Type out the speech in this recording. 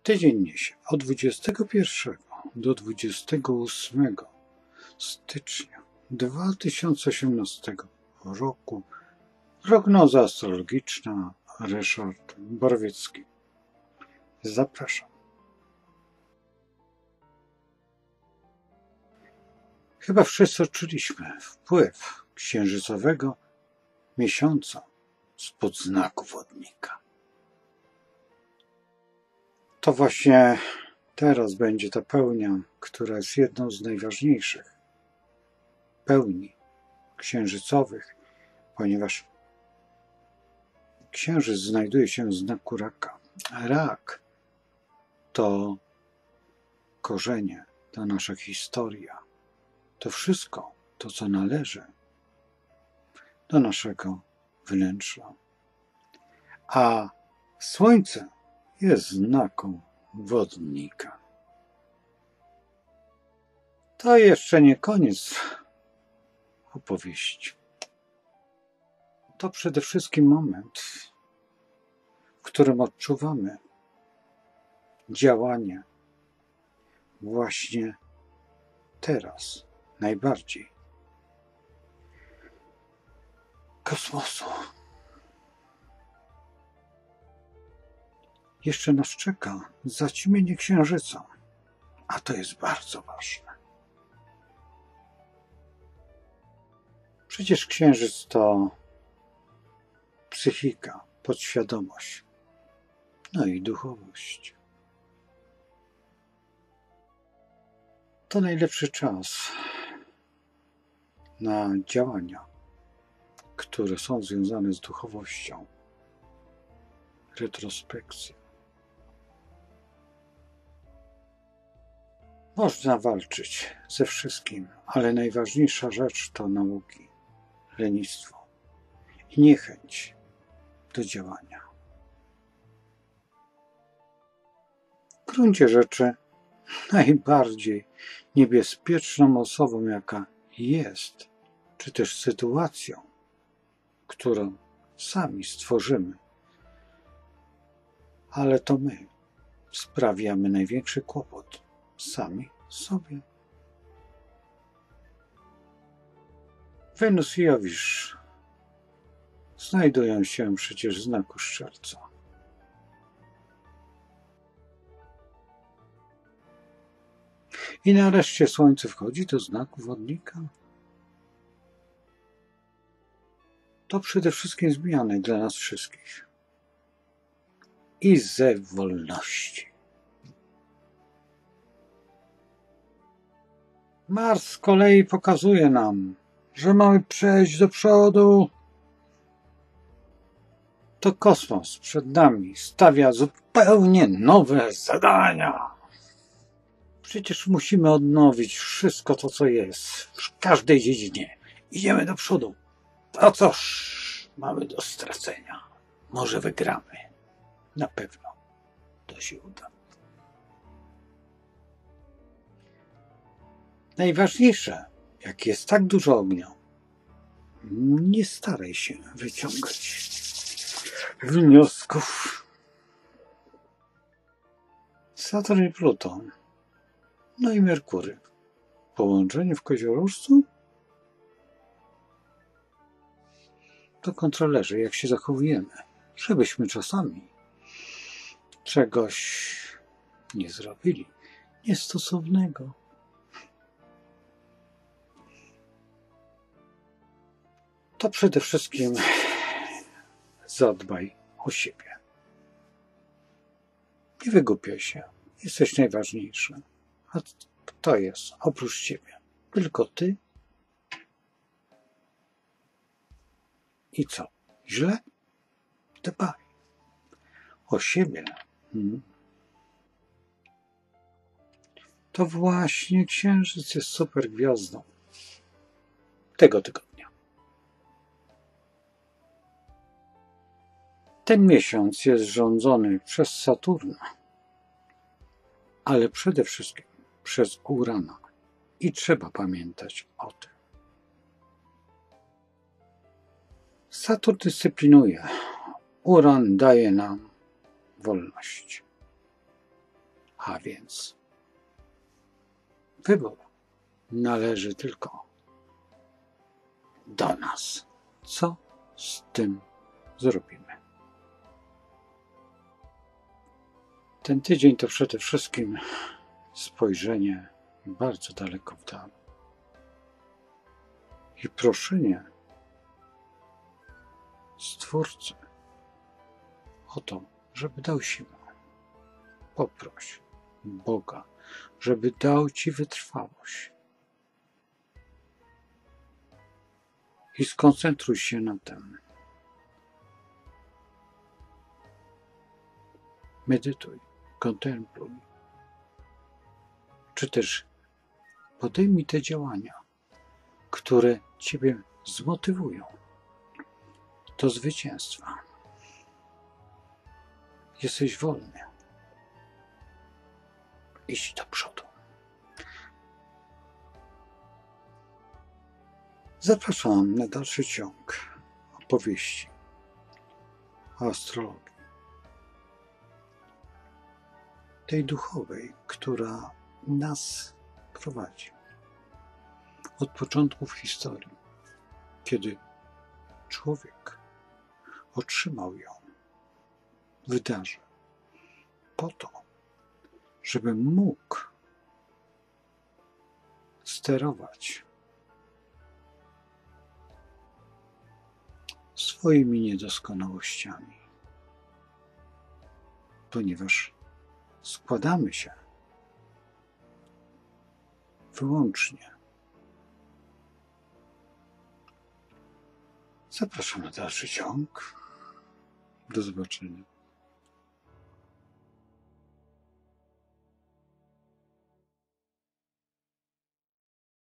Tydzień niesie od 21 do 28 stycznia 2018 roku prognoza astrologiczna Ryszard Borowiecki. Zapraszam. Chyba wszyscy odczuliśmy wpływ księżycowego miesiąca spod znaku wodnika. To właśnie teraz będzie ta pełnia, która jest jedną z najważniejszych pełni księżycowych, ponieważ księżyc znajduje się w znaku raka. Rak to korzenie, to nasza historia, to wszystko, to co należy do naszego wnętrza. A Słońce jest znaku wodnika. To jeszcze nie koniec opowieści. To przede wszystkim moment, w którym odczuwamy działanie właśnie teraz, najbardziej kosmosu. Jeszcze nas czeka zaćmienie księżyca, a to jest bardzo ważne. Przecież księżyc to psychika, podświadomość, no i duchowość. To najlepszy czas na działania, które są związane z duchowością, retrospekcję. Można walczyć ze wszystkim, ale najważniejsza rzecz to nauki, lenistwo i niechęć do działania. W gruncie rzeczy najbardziej niebezpieczną osobą, jaka jest, czy też sytuacją, którą sami stworzymy, ale to my sprawiamy największy kłopot sami sobie. Wenus i Jowisz znajdują się przecież w znaku Strzelca. I nareszcie Słońce wchodzi do znaku wodnika. To przede wszystkim zmiany dla nas wszystkich. I ze wolności. Mars z kolei pokazuje nam, że mamy przejść do przodu. To kosmos przed nami stawia zupełnie nowe zadania. Przecież musimy odnowić wszystko to, co jest w każdej dziedzinie. Idziemy do przodu. A cóż mamy do stracenia? Może wygramy. Na pewno to się uda. Najważniejsze, jak jest tak dużo ognia, nie staraj się wyciągać wniosków. Saturn i Pluton, no i Merkury. Połączenie w Koziorożcu? To kontrolerzy, jak się zachowujemy, żebyśmy czasami czegoś nie zrobili niestosownego. To przede wszystkim zadbaj o siebie. Nie wygłupiaj się. Jesteś najważniejszy. A kto jest oprócz ciebie? Tylko ty? I co? Źle? Dbaj o siebie. To właśnie księżyc jest super gwiazdą tego tygodnia. Ten miesiąc jest rządzony przez Saturna, ale przede wszystkim przez Urana i trzeba pamiętać o tym. Saturn dyscyplinuje, Uran daje nam wolność. A więc wybór należy tylko do nas. Co z tym zrobimy? Ten tydzień to przede wszystkim spojrzenie bardzo daleko w dal i proszenie Stwórcy o to, żeby dał siłę. Poproś Boga, żeby dał Ci wytrwałość. I skoncentruj się na tym. Medytuj, kontempluj. Czy też podejmij te działania, które Ciebie zmotywują do zwycięstwa. Jesteś wolny. Idź do przodu. Zapraszam na dalszy ciąg opowieści o astrologii. Tej duchowej, która nas prowadzi. Od początków historii, kiedy człowiek otrzymał ją w darze po to, żeby mógł sterować swoimi niedoskonałościami, ponieważ składamy się wyłącznie. Zapraszam na dalszy ciąg. Do zobaczenia.